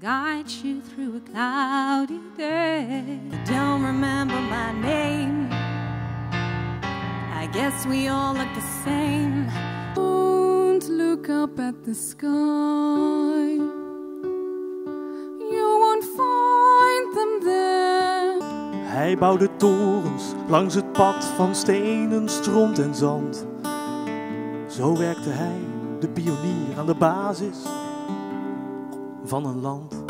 guide you through a cloudy day. I don't remember my name. I guess we all look the same. Don't look up at the sky. You won't find them there. Hij bouwde torens langs het pad van stenen, stront en zand. Zo werkte hij, de pionier, aan de basis van een land.